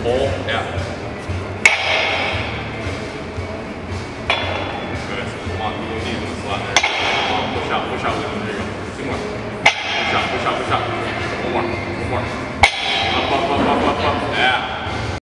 Pull, yeah. Good. Come on, you need this a lot there. Come on, push out with him. There you go. 2 more. Push out. One more.